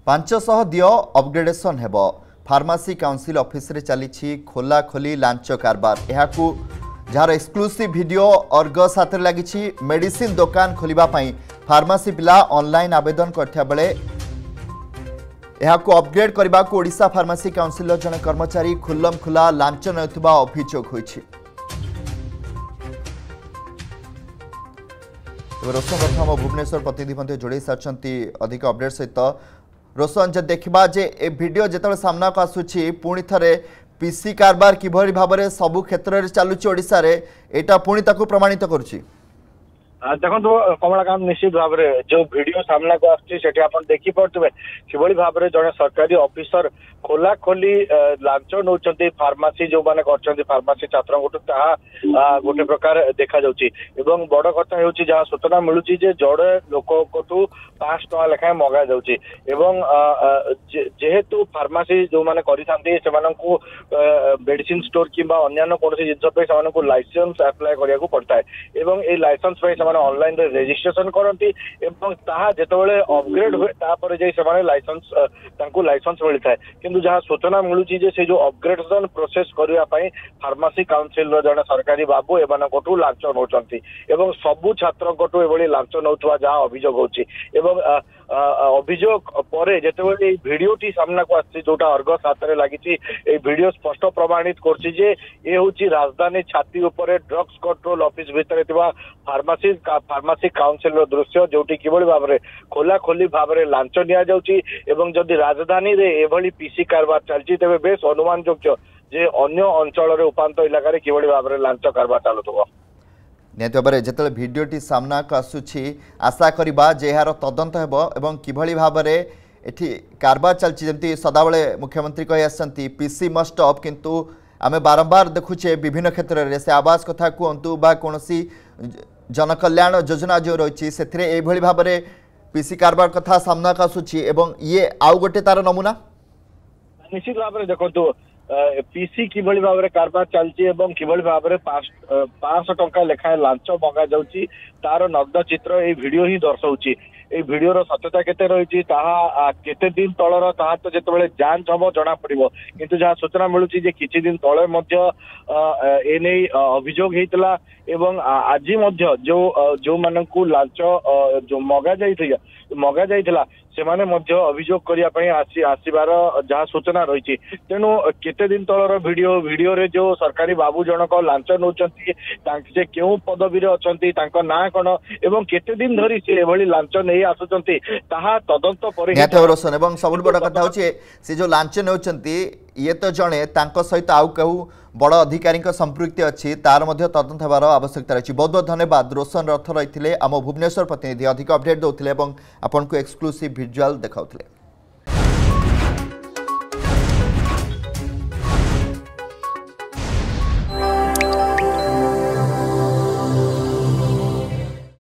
500 दियो अपग्रेडेशन हेब pharmacy council office रे चली खोला खोली लांच कारबार जार एक्सक्लूसिव वीडियो अर्गस हाथ लगी मेडिसिन दुकान खोलिबा पई फार्मासी पिला ऑनलाइन आवेदन करथिया बेले अपग्रेड करने को ओडिशा फार्मासी काउंसिल जन कर्मचारी खुल्लम खुला लांच नौथिबा अभियोग होइछि। रोशन प्रथम भुवनेश्वर प्रतिनिधि जोड़े सारी अधिक अपडेट सहित रोशन जब देखा जे ए वीडियो जिते सामना को आसूची पुणी थे पीसी कारबार किभली भाव में सबु क्षेत्र में चलुची ओडिशा रे एटा पुणी ताकू प्रमाणित करुची। देखो कमलाकांत निश्चित भाव में जो वीडियो सामना को आप देखी पारे कि भाव में जड़े सरकारी ऑफिसर खोला खोली लांच नौ फार्मासी जो मैंने फार्मासी छात्र गोटे प्रकार देखा जाउछि। बड़ कथा हो जहाँ सूचना मिलूँ जड़े लोक 5 टका लेखाएं मगा जाउछि जेहेतु फार्मासी जो मैंने मेडिसिन स्टोर कि अन्य कौन जिन लाइसेंस अप्लाई करा पड़ता है लाइसेंस ऑनलाइन रेजिस्ट्रेशन करती जितेबाला अपग्रेड हुए लाइसेंस मिलता है किंतु जहाँ सूचना मिलूँ से जो अपग्रेडेशन प्रोसेस करने फार्मासी काउंसिल जड़े सरकारी बाबू एमान लांच नौ सबू छात्र लांच नौथुवा जहाँ अभियोग होची अभियोग पर जिते वीडियो टी सामना को आसी जोटा अर्गस हाथ में लगी वीडियो स्पष्ट प्रमाणित कर राजधानी छाती उपर ड्रग्स कंट्रोल ऑफिस भितर फार्मासी काउंसिल दृश्य जोटी किभली भाव में खोला खोली भाव में लांच नि राजधानी रे एभली पीसी कारबार चलती तेज बेस अनुमान योग्य जे अन्य अंचल उपांत इलाका किभली भाव में लांच कारबार चलुव निहत भाव में जिते भिडटी सामना को आसूची आशा करवा जे यार तदंत एवं किभली भाव में एठी कारबार चलती जमी सदाबले मुख्यमंत्री कही आसती पीसी मस्ट अप किंतु आमे बारंबार देखुचे विभिन्न क्षेत्र में से आवास कथा कहतु बा कौन जनकल्याण योजना जो रही से भाव में पीसी कारबार कथा सामना को आसूची एवं ये आउ गोटे तार नमूना निश्चित भाव में देखो पीसी किभली भाव में कारबार चलती किभली भाव में 500 टका लेखाएं लांच मगा जाउछि तार नग्न चित्र ये वीडियो ही दर्शाउछि। वीडियो सत्यता केते रही केते दिन तलर ता तो जिते जांच हम जना पड़ो किंतु जहाँ सूचना मिलूँ किछि दिन तले एने अभियोग होता एवं आज जो मानू लांच जो मगा जाइथिला सेमाने मध्य अभियोग करने आसबार जहाँ सूचना रही तेणु केते दिन तलर वीडियो रे जो सरकारी बाबू जनक लांच नौ से क्यों पदवी अच्छा ना कौन एवं केते दिन धरी से एभली लांच नहीं आसुचंती ताहा तदंत पर रोशन एवं सब बड़ कथा होचे से जो लांच नौचंती ये तो जड़े सहित आउ कहू बड़ अधिकारी संपृक्ति अच्छी तार मध्य तदंत होबार आवश्यकता रही। बहुत बहुत धन्यवाद रोशन रथ रही आम भुवनेश्वर प्रतिनिधि अधिक अपडेट दौते आपन को एक्सक्लूसिव विजुअल देखाउथिले।